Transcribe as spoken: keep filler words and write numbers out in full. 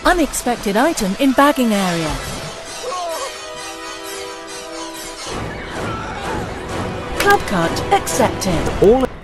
Unexpected item in bagging area. Club card accepted. All